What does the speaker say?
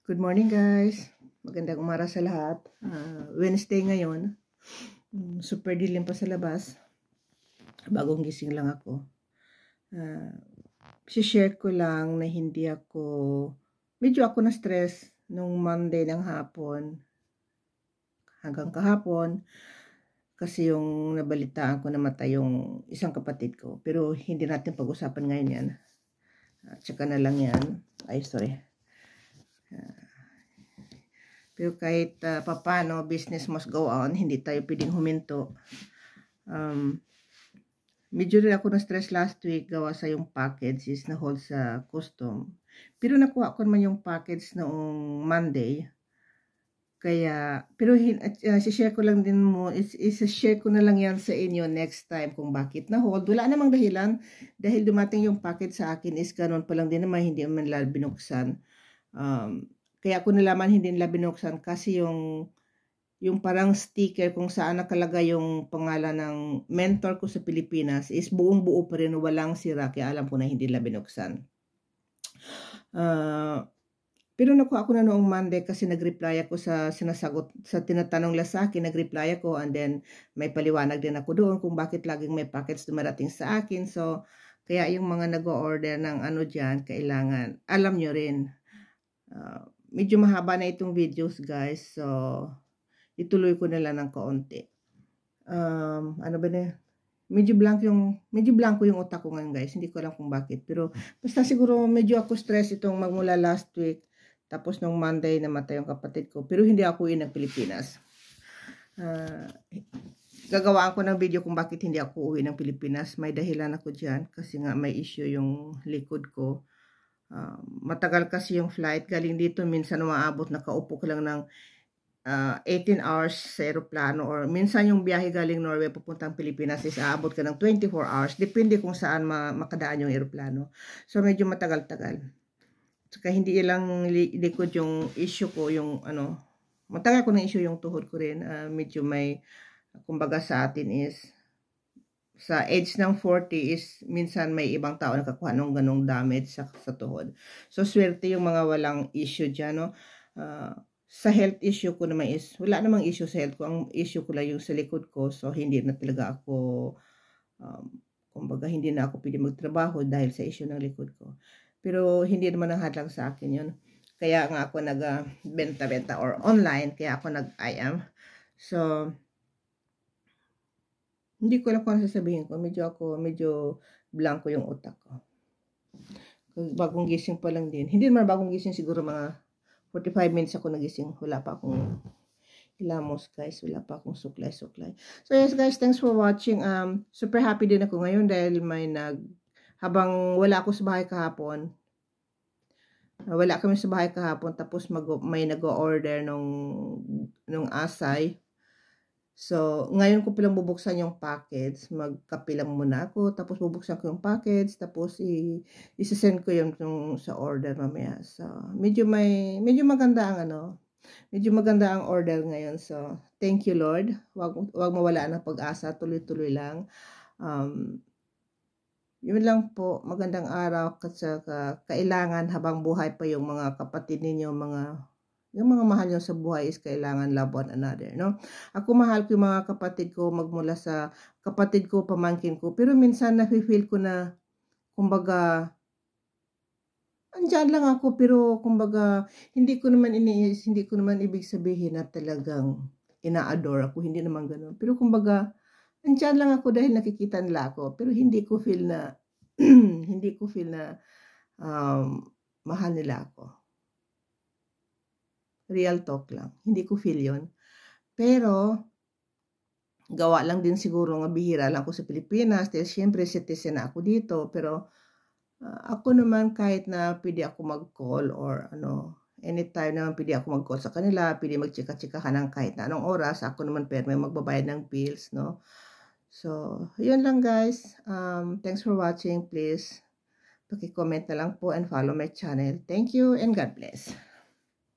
Good morning guys. Magandang umaga sa lahat. Wednesday ngayon. Super dilim pa sa labas. Bagong gising lang ako. Si-share ko lang na medyo ako na-stress nung Monday ng hapon hanggang kahapon kasi yung nabalitaan ko namatay yung isang kapatid ko. Pero hindi natin pag-usapan ngayon yan. Tsaka na lang yan. Ay, sorry. Pero kahit papano, business must go on. Hindi tayo pwedeng huminto. Medyo rin ako na-stress last week gawa sa yung package is na-hold sa custom. Pero nakuha ko naman yung package noong Monday. Kaya, pero share ko lang din mo, share ko na lang yan sa inyo next time kung bakit na-hold. Wala namang dahilan. Dahil dumating yung package sa akin is ganun pa lang din naman, hindi man lang binuksan. Kaya ako nalaman hindi nila binuksan kasi yung parang sticker kung saan nakalagay yung pangalan ng mentor ko sa Pilipinas is buong buo pa rin, walang sira, kaya alam ko na hindi nila binuksan. Pero nakuha ako na noong Monday kasi nag-reply ako sa sinasagot, sa tinatanong nila sa akin, nag-reply ako and then may paliwanag din ako doon kung bakit laging may packets dumarating sa akin. So, kaya yung mga nag-order ng ano dyan, kailangan, alam nyo rin. Medyo mahaba na itong videos guys, so ituloy ko na lang ng kaunti. Ano ba na? Medyo blanco yung utak ko ngayon guys. Hindi ko alam kung bakit. Pero basta siguro medyo ako stress itong magmula last week. Tapos nung Monday namatay yung kapatid ko. Pero hindi ako uwi ng Pilipinas. Gagawaan ko ng video kung bakit hindi ako uwi ng Pilipinas. May dahilan ako dyan. Kasi nga may issue yung likod ko. Matagal kasi yung flight. Galing dito minsan umaabot, nakaupo ko lang ng 18 hours sa aeroplano, or minsan yung biyahe galing Norway papuntang Pilipinas is aabot ka ng 24 hours. Depende kung saan makadaan yung aeroplano. So medyo matagal-tagal. Saka hindi lang likod yung issue ko, yung ano, matagal ko ng issue yung tuhod ko rin. Medyo may, kumbaga sa atin is, sa age ng 40 is minsan may ibang tao nakakuha ng ganong damage sa tuhod. So swerte yung mga walang issue dyan, no? Sa health issue ko naman is, wala namang issue sa health ko. Ang issue ko lang yung sa likod ko. So, hindi na talaga ako, kumbaga, hindi na ako pwede magtrabaho dahil sa issue ng likod ko. Pero, hindi naman ang hadlang sa akin yun. Kaya nga ako nag-benta-benta or online. Kaya ako nag-IM. So, hindi ko alam kung ano sasabihin ko. Medyo blanco yung utak ko. Bagong gising pa lang din. Hindi naman bagong gising, siguro mga 45 minutes ako nagising. Wala pa akong hilamos guys. Wala pa akong suklay-suklay. So yes guys, thanks for watching. Super happy din ako ngayon dahil habang wala ako sa bahay kahapon. Wala kami sa bahay kahapon. Tapos may nag-order nung asay. So, ngayon ko palang bubuksan yung package. Magkape lang muna ako. Tapos bubuksan ko yung package. Tapos isasend ko yung sa order mamaya. So, medyo maganda ang medyo maganda ang order ngayon. So, thank you Lord. Wag mawala ng pag-asa. Tuloy-tuloy lang. Yun lang po. Magandang araw. Kasi kailangan habang buhay pa yung mga kapatid ninyo, yung mga mahal nyo sa buhay is kailangan love one another, no? Ako mahal ko yung mga kapatid ko, magmula sa kapatid ko, pamangkin ko. Pero minsan nafe-feel ko na, kumbaga, andyan lang ako, pero kumbaga, hindi ko naman ibig sabihin na talagang ina-adore ako. Hindi naman ganun. Pero kumbaga, andyan lang ako dahil nakikita nila ako. Pero hindi ko feel na, mahal nila ako. Real talk lang. Hindi ko feel yun. Pero, gawa lang din siguro nga bihira lang ako sa Pilipinas. Dahil syempre, citizen na ako dito. Pero, ako naman kahit na pwede ako mag-call or anytime naman pwede ako mag-call sa kanila. Pwede mag-chika-chika ka ng kahit na anong oras. Ako naman pero may magbabayad ng bills, no? So, yun lang guys. Thanks for watching. Please, paki-comment na lang po and follow my channel. Thank you and God bless.